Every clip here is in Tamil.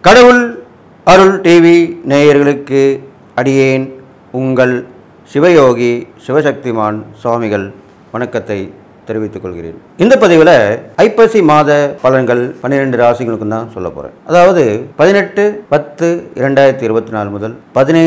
கடவுள் அருள் டிவி நேயர்களுக்கு அடியேன் உங்கள் சிவயோகி சிவசக்திமான் சுவாமிகள் வணக்கத்தை தெரிவித்துக் கொள்கிறேன். இந்த பதிவில் ஐப்பசி மாத பலன்கள் 12 ராசிகளுக்கும் தான் சொல்ல போகிறேன். அதாவது 18/10/2024 முதல்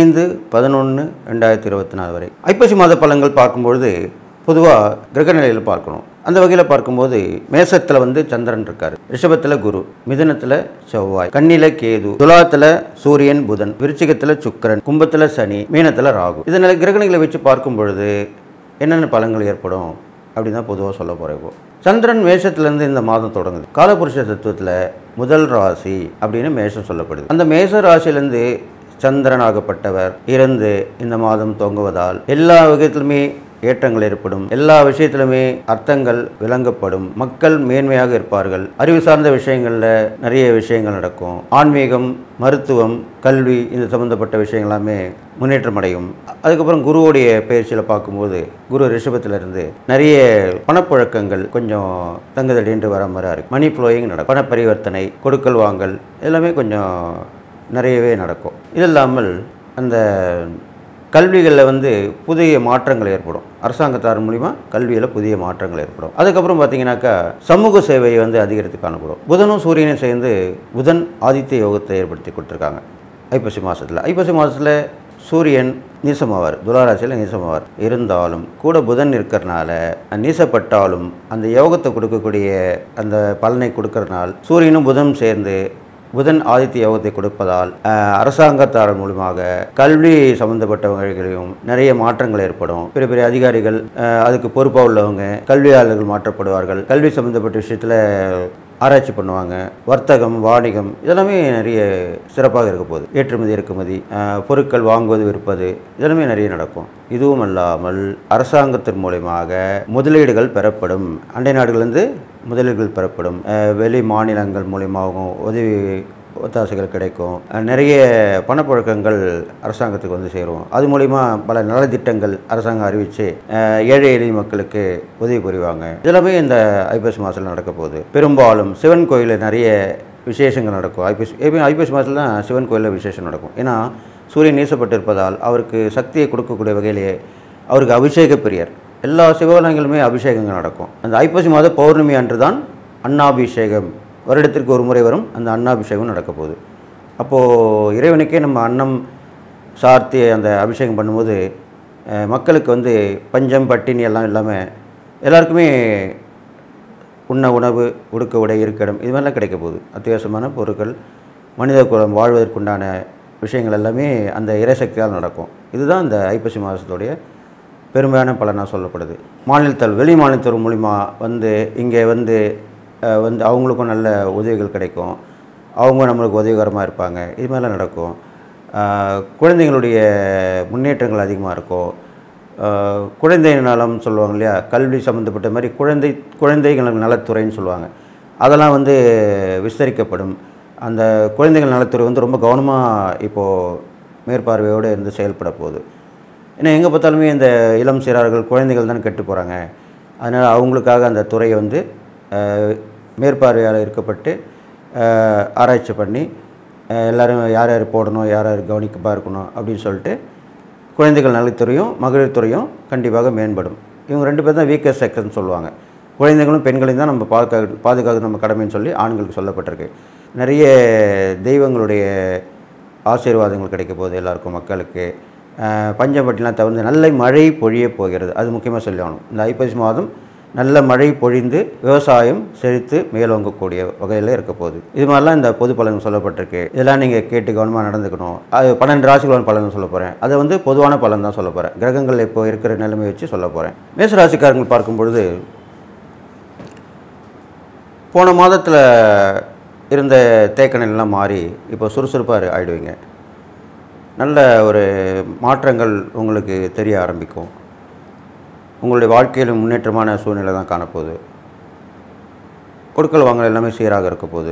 15/11/2024 வரை ஐப்பசி மாத பலன்கள் பார்க்கும்பொழுது பொதுவாக கிரக நிலையில் பார்க்கணும். அந்த வகையில் பார்க்கும்போது மேசத்தில் சந்திரன் இருக்கார், ரிஷபத்தில் குரு, மிதுனத்தில் செவ்வாய், கன்னியில் கேது, துலாத்தில் சூரியன் புதன், விருச்சிகத்தில் சுக்கிரன், கும்பத்தில் சனி, மீனத்தில் ராகு. இதனால கிரகணிகளை வச்சு பார்க்கும் பொழுது என்னென்ன பலன்கள் ஏற்படும் அப்படின்னு தான் பொதுவாக சொல்ல போகிறேன். இப்போ சந்திரன் மேஷத்துலேருந்து இந்த மாதம் தொடங்குது. காலபுருஷ தத்துவத்தில் முதல் ராசி அப்படின்னு மேஷம் சொல்லப்படுது. அந்த மேஷ ராசியிலேருந்து சந்திரனாகப்பட்டவர் இருந்து இந்த மாதம் தொங்குவதால் எல்லா வகையிலுமே ஏற்றங்கள் ஏற்படும், எல்லா விஷயத்திலுமே அர்த்தங்கள் விளங்கப்படும், மக்கள் மேன்மையாக இருப்பார்கள், அறிவு சார்ந்த விஷயங்களில் நிறைய விஷயங்கள் நடக்கும், ஆன்மீகம், மருத்துவம், கல்வி இது சம்மந்தப்பட்ட விஷயங்கள் எல்லாமே முன்னேற்றம் அடையும். அதுக்கப்புறம் குருவோடைய பயிற்சியில் பார்க்கும்போது குரு ரிஷபத்திலிருந்து நிறைய பணப்புழக்கங்கள் கொஞ்சம் தங்குதடின்று வர மாதிரி இருக்குது. மணி ஃப்ளோயிங் நடக்கும், பண பரிவர்த்தனை, கொடுக்கல் வாங்கல் எல்லாமே கொஞ்சம் நிறையவே நடக்கும். இது இல்லாமல் அந்த கல்விகளில் புதிய மாற்றங்கள் ஏற்படும். அரசாங்கத்தார் மூலிமா கல்வியில் புதிய மாற்றங்கள் ஏற்படும். அதுக்கப்புறம் பார்த்தீங்கன்னாக்கா சமூக சேவை அதிகரித்து காணப்படும். புதனும் சூரியனும் சேர்ந்து புதன் ஆதித்ய யோகத்தை ஏற்படுத்தி கொடுத்துருக்காங்க ஐப்பசி மாதத்தில். ஐப்பசி மாதத்தில் சூரியன் நீசமாவார், துலாராசியில் நீசமாவார். இருந்தாலும் கூட புதன் இருக்கிறனால நீசப்பட்டாலும் அந்த யோகத்தை கொடுக்கக்கூடிய அந்த பலனை கொடுக்கறதுனால சூரியனும் புதனும் சேர்ந்து புதன் ஆதித்ய யோகத்தை கொடுப்பதால் அரசாங்கத்தார் மூலமாக கல்வி சம்பந்தப்பட்டவர்களையும் நிறைய மாற்றங்கள் ஏற்படும். பெரிய பெரிய அதிகாரிகள், அதுக்கு பொறுப்பாக உள்ளவங்க, கல்வியாளர்கள் மாற்றப்படுவார்கள். கல்வி சம்பந்தப்பட்ட விஷயத்தில் ஆராய்ச்சி பண்ணுவாங்க. வர்த்தகம், வாணிகம் இதெல்லாமே நிறைய சிறப்பாக இருக்க போகுது. ஏற்றுமதி, இறக்குமதி, பொருட்கள் வாங்குவது, விற்பது இதெல்லாமே நிறைய நடக்கும். இதுவும் அல்லாமல் அரசாங்கத்தின் மூலமாக முதலீடுகள் பெறப்படும். அண்டை நாடுகளிலிருந்து முதலீடுகள் பெறப்படும். வெளி மாநிலங்கள் மூலியமாகவும் உதவி ஒத்தாசைகள் கிடைக்கும். நிறைய பணப்புழக்கங்கள் அரசாங்கத்துக்கு சேரும். அது மூலிமா பல நலத்திட்டங்கள் அரசாங்கம் அறிவித்து ஏழை எளிய மக்களுக்கு உதவி புரிவாங்க. இதெல்லாமே இந்த ஐப்பசி மாதத்தில் நடக்க போகுது. பெரும்பாலும் சிவன் கோயிலில் நிறைய விசேஷங்கள் நடக்கும். ஐப்பசி மாதத்தில் தான் சிவன் கோயிலில் விசேஷம் நடக்கும். ஏன்னா சூரியன் நீசப்பட்டிருப்பதால் அவருக்கு சக்தியை கொடுக்கக்கூடிய வகையிலேயே அவருக்கு அபிஷேக பிரியர். எல்லா சிவாலயங்களுமே அபிஷேகங்கள் நடக்கும். அந்த ஐப்பசி மாத பௌர்ணமி அன்று தான் அன்னாபிஷேகம், வருடத்திற்கு ஒரு முறை வரும் அந்த அன்னாபிஷேகம் நடக்க போகுது. அப்போது இறைவனுக்கே நம்ம அன்னம் சார்த்தி அந்த அபிஷேகம் பண்ணும்போது மக்களுக்கு பஞ்சம் பட்டினி எல்லாம் இல்லாமல் எல்லாருக்குமே உண்ண உணவு, உடுக்க உடை, இருக்கிடம் இது மாதிரிலாம் கிடைக்க போகுது. அத்தியாவசியமான பொருட்கள், மனித குலம் வாழ்வதற்குண்டான விஷயங்கள் எல்லாமே அந்த இறைசக்தியால் நடக்கும். இதுதான் இந்த ஐப்பசி மாதத்துடைய பெருமையான பலனாக சொல்லப்படுது. மாநிலத்தால் வெளி மாநிலத்தவர் மூலிமா இங்கே அவங்களுக்கும் நல்ல உதவிகள் கிடைக்கும். அவங்க நம்மளுக்கு உதவிகரமாக இருப்பாங்க. இது மாதிரிலாம் நடக்கும். குழந்தைங்களுடைய முன்னேற்றங்கள் அதிகமாக இருக்கும். குழந்தை நலம் சொல்லுவாங்க இல்லையா, கல்வி சம்மந்தப்பட்ட மாதிரி குழந்தைகள் நலத்துறைன்னு சொல்லுவாங்க. அதெல்லாம் விஸ்தரிக்கப்படும். அந்த குழந்தைகள் நலத்துறை ரொம்ப கவனமாக இப்போது மேற்பார்வையோடு செயல்பட போகுது. ஏன்னா எங்கே பார்த்தாலுமே இந்த இளம் சிறார்கள் குழந்தைகள் தான் கெட்டு போகிறாங்க. அதனால் அவங்களுக்காக அந்த துறை மேற்பார்வையால் இருக்கப்பட்டு ஆராய்ச்சி பண்ணி எல்லோரும் யார் யார் போடணும், யார் யார் கவனிக்கப்பாக இருக்கணும் அப்படின்னு சொல்லிட்டு குழந்தைகள் நலத்துறையும் மகளிர் துறையும் கண்டிப்பாக மேம்படும். இவங்க 2 பேர் தான் வீக்கர் செக்ஷன் சொல்லுவாங்க. குழந்தைகளும் பெண்களையும் தான் நம்ம பாதுகாக்க நம்ம கடமைன்னு சொல்லி ஆண்களுக்கு சொல்லப்பட்டிருக்கு. நிறைய தெய்வங்களுடைய ஆசீர்வாதங்கள் கிடைக்க போகுது எல்லாருக்கும், மக்களுக்கு. பஞ்சம்பட்டிலாம் தவிர்த்து நல்ல மழை பொழிய போகிறது. அது முக்கியமாக சொல்லணும். இந்த ஐப்பசி மாதம் நல்ல மழை பொழிந்து விவசாயம் செழித்து மேலோங்கக்கூடிய வகையில் இருக்க போகுது. இது மாதிரிலாம் இந்த பொது பலன் சொல்லப்பட்டிருக்கு. இதெல்லாம் நீங்கள் கேட்டு கவனமாக நடந்துக்கணும். அது 12 ராசிகளோட பலன் சொல்ல போகிறேன். அது பொதுவான பலன் தான் சொல்ல போகிறேன். கிரகங்கள் இப்போ இருக்கிற நிலைமை வச்சு சொல்ல போகிறேன். மேசராசிக்காரங்கள் பார்க்கும்பொழுது போன மாதத்தில் இருந்த தேக்க நிலையெல்லாம் மாறி இப்போ சுறுசுறுப்பாக ஆகிடுவீங்க. நல்ல ஒரு மாற்றங்கள் உங்களுக்கு தெரிய ஆரம்பிக்கும். உங்களுடைய வாழ்க்கையில் முன்னேற்றமான சூழ்நிலை தான் காணப்போகுது. கொடுக்கல் வாங்கல் எல்லாமே சீராக இருக்க போகுது.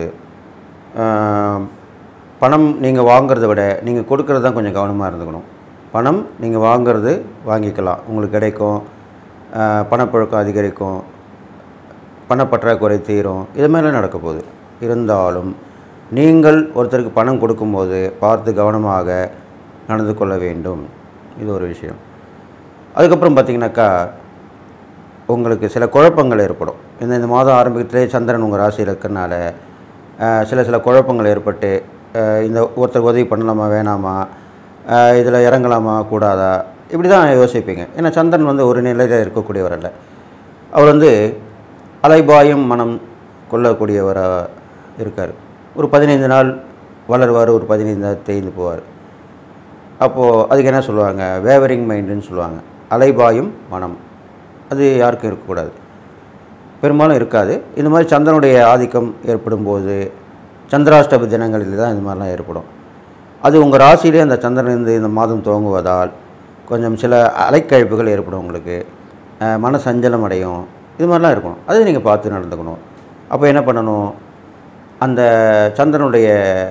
பணம் நீங்கள் வாங்கிறத விட நீங்கள் கொடுக்கறது தான் கொஞ்சம் கவனமாக இருந்துக்கணும். பணம் நீங்கள் வாங்கிறது வாங்கிக்கலாம், உங்களுக்கு கிடைக்கும். பணப்புழக்கம் அதிகரிக்கும், பணப்பற்றாக்குறை தீரும். இது மாதிரிலாம் நடக்க போகுது. இருந்தாலும் நீங்கள் ஒருத்தருக்கு பணம் கொடுக்கும்போது பார்த்து கவனமாக நடந்து கொள்ள வேண்டும். இது ஒரு விஷயம். அதுக்கப்புறம் பார்த்திங்கனாக்கா உங்களுக்கு சில குழப்பங்கள் ஏற்படும். இந்த மாதம் ஆரம்பத்திலே சந்திரன் உங்கள் ராசியில் இருக்கிறனால சில குழப்பங்கள் ஏற்பட்டு இந்த ஒருத்தருக்கு உதவி பண்ணலாமா வேணாமா, இதில் இறங்கலாமா கூடாதா, இப்படி தான் யோசிப்பீங்க. ஏன்னா சந்திரன் வந்து ஒரு நிலையில் இருக்கக்கூடியவர் அல்ல. அவர் வந்து அலைபாயும் மனம் கொள்ளக்கூடியவராக இருக்கார். ஒரு 15 நாள் வளருவார், ஒரு 15 நாள் தேய்ந்து போவார். அப்போது அதுக்கு என்ன சொல்லுவாங்க, வேவரிங் மைண்டுன்னு சொல்லுவாங்க. அலைபாயும் மனம் அது யாருக்கும் இருக்கக்கூடாது, பெரும்பாலும் இருக்காது. இந்த மாதிரி சந்திரனுடைய ஆதிக்கம் ஏற்படும் போது சந்திராஷ்டம தினங்களில் தான் இந்த மாதிரிலாம் ஏற்படும். அது உங்கள் ராசியிலே அந்த சந்திரன் இந்த மாதம் துவங்குவதால் கொஞ்சம் சில அலைக்கழிப்புகள் ஏற்படும். உங்களுக்கு மன சஞ்சலம் அடையும், இது மாதிரிலாம் இருக்கணும். அது நீங்கள் பார்த்து நடந்துக்கணும். அப்போ என்ன பண்ணணும், அந்த சந்திரனுடைய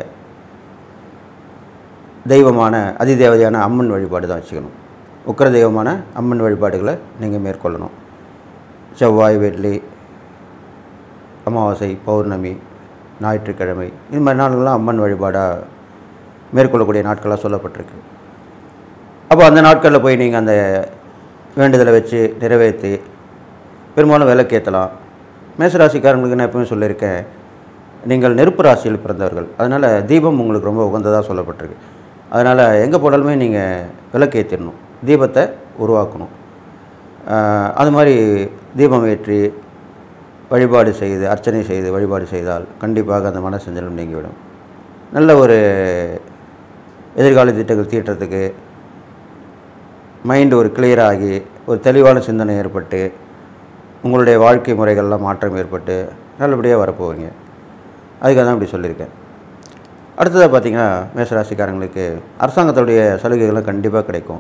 தெய்வமான அதிதேவதையான அம்மன் வழிபாடு தான் வச்சுக்கணும். உக்கிர தெய்வமான அம்மன் வழிபாடுகளை நீங்கள் மேற்கொள்ளணும். செவ்வாய், வெள்ளி, அமாவாசை, பௌர்ணமி, ஞாயிற்றுக்கிழமை, இது மாதிரி நாட்கள்லாம் அம்மன் வழிபாடாக மேற்கொள்ளக்கூடிய நாட்களாக சொல்லப்பட்டிருக்கு. அப்போ அந்த நாட்களில் போய் நீங்கள் அந்த வேண்டுதலை வச்சு நிறைவேற்றி பெரும்பாலும் விளக்கேற்றலாம். மேசராசிக்காரங்களுக்கு நான் எப்பவுமே சொல்லியிருக்கேன், நீங்கள் நெருப்பு ராசியில் பிறந்தவர்கள், அதனால் தீபம் உங்களுக்கு ரொம்ப உகந்ததாக சொல்லப்பட்டிருக்கு. அதனால் எங்கே போனாலுமே நீங்கள் விளக்கேற்றிடணும், தீபத்தை உருவாக்கணும். அது மாதிரி தீபம் ஏற்றி வழிபாடு செய்து அர்ச்சனை செய்து வழிபாடு செய்தால் கண்டிப்பாக அந்த மன சஞ்சலம் நீங்கிவிடும். நல்ல ஒரு எதிர்கால திட்டங்கள் தீட்டுறதுக்கு மைண்டு ஒரு கிளியராகி ஒரு தெளிவான சிந்தனை ஏற்பட்டு உங்களுடைய வாழ்க்கை முறைகள்லாம் மாற்றம் ஏற்பட்டு நல்லபடியாக வரப்போவீங்க. அதுக்காக தான் இப்படி சொல்லியிருக்கேன். அடுத்ததாக பார்த்திங்கன்னா மேஷராசிக்காரங்களுக்கு அரசாங்கத்துடைய சலுகைகள்லாம் கண்டிப்பாக கிடைக்கும்.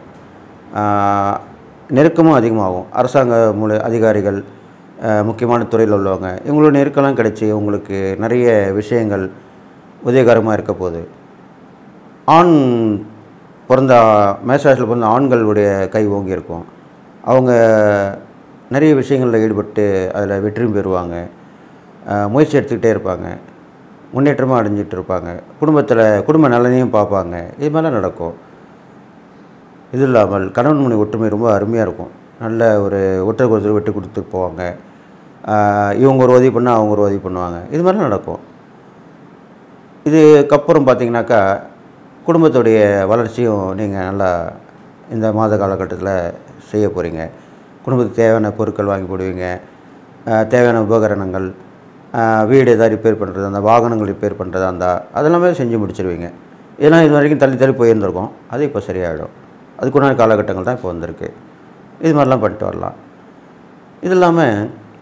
நெருக்கமும் அதிகமாகும். அரசாங்க அதிகாரிகள், முக்கியமான துறையில் உள்ளவங்க, இவங்களோட நெருக்கம்லாம் கிடைச்சி உங்களுக்கு நிறைய விஷயங்கள் உதவிகரமாக இருக்க போகுது. ஆண் பிறந்த மேஷராசியில் பிறந்த ஆண்களுடைய கை ஓங்கி இருக்கும். அவங்க நிறைய விஷயங்களில் ஈடுபட்டு அதில் வெற்றியும் பெறுவாங்க. முயற்சி எடுத்துக்கிட்டே இருப்பாங்க, முன்னேற்றமாக அடைஞ்சிட்டு இருப்பாங்க. குடும்ப நலனையும் பார்ப்பாங்க. இது மாதிரிலாம் நடக்கும். இது இல்லாமல் கணவன் மனைவி ஒற்றுமை ரொம்ப அருமையாக இருக்கும். நல்ல ஒரு ஒருத்தருக்கு ஒருத்தர் விட்டு கொடுத்துட்டு போவாங்க. இவங்க ஒரு உதவி பண்ணால் அவங்க ஒரு உதவி பண்ணுவாங்க. இது மாதிரிலாம் நடக்கும். இதுக்கப்புறம் பார்த்திங்கனாக்கா குடும்பத்துடைய வளர்ச்சியும் நீங்கள் நல்லா இந்த மாத காலகட்டத்தில் செய்ய போகிறீங்க. குடும்பத்துக்கு தேவையான பொருட்கள் வாங்கி போடுவீங்க. தேவையான உபகரணங்கள், வீடு எதாவது ரிப்பேர் பண்ணுறது, அந்த வாகனங்கள் ரிப்பேர் பண்ணுறதா இருந்தால் அதெல்லாமே செஞ்சு முடிச்சிடுவீங்க. இதெல்லாம் இது வரைக்கும் தள்ளி போயிருந்திருக்கோம், அது இப்போ சரியாயிடும். அதுக்குண்டான காலகட்டங்கள் தான் இப்போ வந்திருக்கு. இது மாதிரிலாம் பண்ணிட்டு வரலாம். இது இல்லாமல்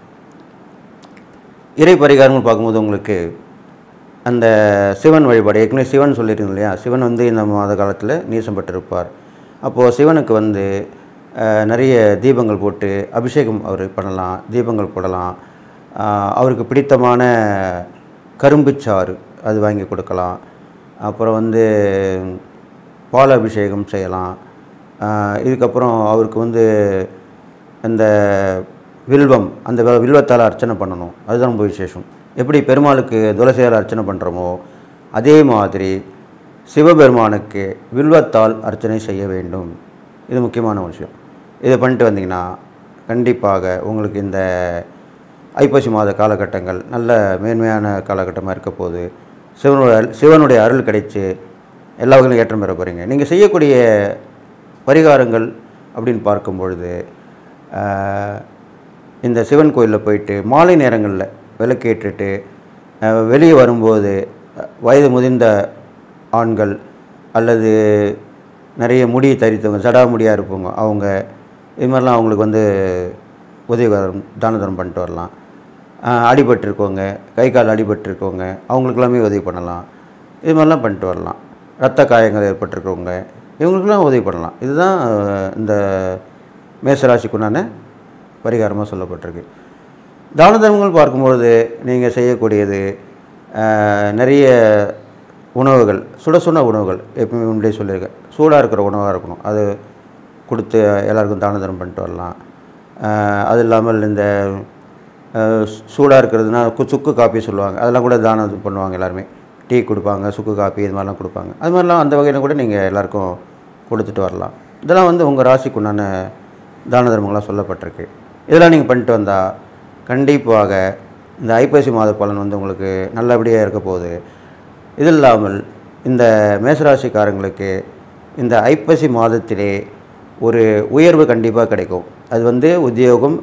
இறை பரிகாரங்கள் பார்க்கும்போது உங்களுக்கு அந்த சிவன் வழிபாடு, ஏற்கனவே சிவன் சொல்லியிருக்கீங்க இல்லையா, சிவன் வந்து இந்த மாத காலத்தில் நீசம் பெற்றிருப்பார். அப்போது சிவனுக்கு வந்து நிறைய தீபங்கள் போட்டு அபிஷேகம் அவர் பண்ணலாம், தீபங்கள் போடலாம். அவருக்கு பிடித்தமான கரும்புச்சாறு அது வாங்கி கொடுக்கலாம். அப்புறம் வந்து பால் அபிஷேகம் செய்யலாம். இதுக்கப்புறம் அவருக்கு வந்து அந்த வில்வம், அந்த வில்வத்தால் அர்ச்சனை பண்ணணும். அதுதான் ரொம்ப விசேஷம். எப்படி பெருமாளுக்கு துளசியால் அர்ச்சனை பண்ணுறோமோ அதே மாதிரி சிவபெருமானுக்கு வில்வத்தால் அர்ச்சனை செய்ய வேண்டும். இது முக்கியமான விஷயம். இதை பண்ணிட்டு வந்தீங்கன்னா கண்டிப்பாக உங்களுக்கு இந்த ஐப்பசி மாத காலகட்டங்கள் நல்ல மேன்மையான காலகட்டமாக இருக்க போது சிவனுடைய அருள் கிடைச்சி எல்லா வகையிலும் ஏற்றம் பெற போகிறீங்க. நீங்கள் செய்யக்கூடிய பரிகாரங்கள் அப்படின்னு பார்க்கும்பொழுது இந்த சிவன் கோயிலில் போயிட்டு மாலை நேரங்களில் விளக்கேற்றிட்டு வெளியே வரும்போது வயது முதிர்ந்த ஆண்கள் அல்லது நிறைய முடி தரித்தவங்க, ஜடாமுடியாக இருப்பவங்க, அவங்க இது மாதிரிலாம் அவங்களுக்கு வந்து உதவிகரம் தான தர்மம் பண்ணிட்டு வரலாம். அடிபட்டிருக்கவங்க, கை கால் அடிபட்டிருக்கவங்க, அவங்களுக்கெல்லாமே உதவி பண்ணலாம். இது மாதிரிலாம் பண்ணிட்டு வரலாம். இரத்த காயங்கள் ஏற்பட்டிருக்கவங்க, இவங்களுக்கெல்லாம் உதவி பண்ணலாம். இதுதான் இந்த மேஷராசிக்குண்டான பரிகாரமாக சொல்லப்பட்டிருக்கு. தான தர்மங்கள் பார்க்கும்பொழுது நீங்கள் செய்யக்கூடியது நிறைய உணவுகள், சுட உணவுகள், எப்பவுமே முன்னாடியே சொல்லியிருக்கேன், சூடாக இருக்கிற உணவாக இருக்கணும். அது கொடுத்து எல்லாருக்கும் தான தர்மம் பண்ணிட்டு வரலாம். அது இல்லாமல் இந்த சூடாக இருக்கிறதுனா சுக்கு காப்பி சொல்லுவாங்க, அதெல்லாம் கூட தானம் பண்ணுவாங்க எல்லாருமே. டீ கொடுப்பாங்க, சுக்கு காப்பி இது மாதிரிலாம் கொடுப்பாங்க. அது மாதிரிலாம் அந்த வகையில் கூட நீங்கள் எல்லாேருக்கும் கொடுத்துட்டு வரலாம். இதெல்லாம் வந்து உங்கள் ராசிக்கு உண்டான தான தர்மங்களாக சொல்லப்பட்டிருக்கு. இதெல்லாம் நீங்கள் பண்ணிட்டு வந்தால் கண்டிப்பாக இந்த ஐப்பசி மாத பலன் வந்து உங்களுக்கு நல்லபடியாக இருக்க போகுது. இது இல்லாமல் இந்த மேசராசிக்காரங்களுக்கு இந்த ஐப்பசி மாதத்திலே ஒரு உயர்வு கண்டிப்பாக கிடைக்கும். அது வந்து உத்தியோகம்,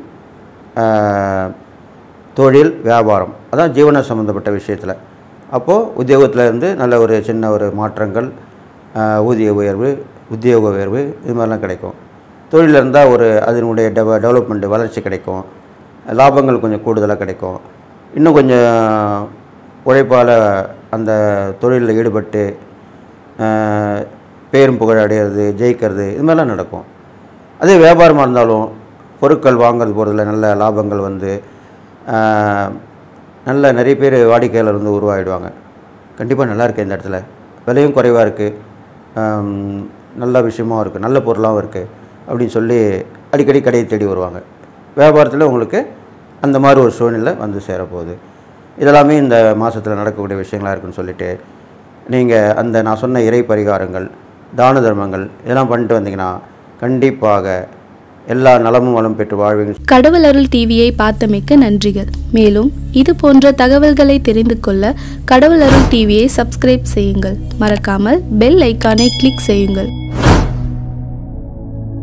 தொழில், வியாபாரம், அதான் ஜீவன சம்மந்தப்பட்ட விஷயத்தில். அப்போது உத்தியோகத்தில் இருந்து நல்ல ஒரு சின்ன ஒரு மாற்றங்கள், ஊதிய உயர்வு, உத்தியோக உயர்வு இது மாதிரிலாம் கிடைக்கும். தொழிலில் இருந்தால் ஒரு அதனுடைய டெவலப்மெண்ட்டு, வளர்ச்சி கிடைக்கும். லாபங்கள் கொஞ்சம் கூடுதலாக கிடைக்கும். இன்னும் கொஞ்சம் உழைப்பால் அந்த தொழிலில் ஈடுபட்டு பேரும் புகழ் அடையிறது, ஜெயிக்கிறது இது மாதிரிலாம் நடக்கும். அதே வியாபாரமாக இருந்தாலும் பொருட்கள் வாங்கிறது போகிறதுல நல்ல லாபங்கள் வந்து நல்ல நிறைய பேர் வாடிக்கையாளர் வந்து உருவாகிடுவாங்க. கண்டிப்பாக நல்லா இருக்குது, இந்த இடத்துல விலையும் குறைவாக இருக்குது, நல்ல விஷயமாகவும் இருக்குது, நல்ல பொருளாகவும் இருக்குது அப்படின்னு சொல்லி அடிக்கடி கடையை தேடி வருவாங்க. வியாபாரத்தில் உங்களுக்கு அந்த மாதிரி ஒரு சூழ்நிலை வந்து சேரப்போகுது. இதெல்லாமே இந்த மாதத்தில் நடக்கக்கூடிய விஷயங்களாக இருக்குன்னு சொல்லிவிட்டு நீங்கள் அந்த நான் சொன்ன இறை பரிகாரங்கள், தான தர்மங்கள் இதெல்லாம் பண்ணிட்டு வந்தீங்கன்னா கண்டிப்பாக எல்லா நலமும் வளம் பெற்று வாழ்வீங்க. கடவுள் அருள் டிவியை பார்த்தமைக்கு நன்றிகள். மேலும் இது போன்ற தகவல்களை தெரிந்து கொள்ள கடவுள் அருள் டிவியை சப்ஸ்கிரைப் செய்யுங்கள். மறக்காமல் பெல் ஐக்கானை கிளிக் செய்யுங்கள்.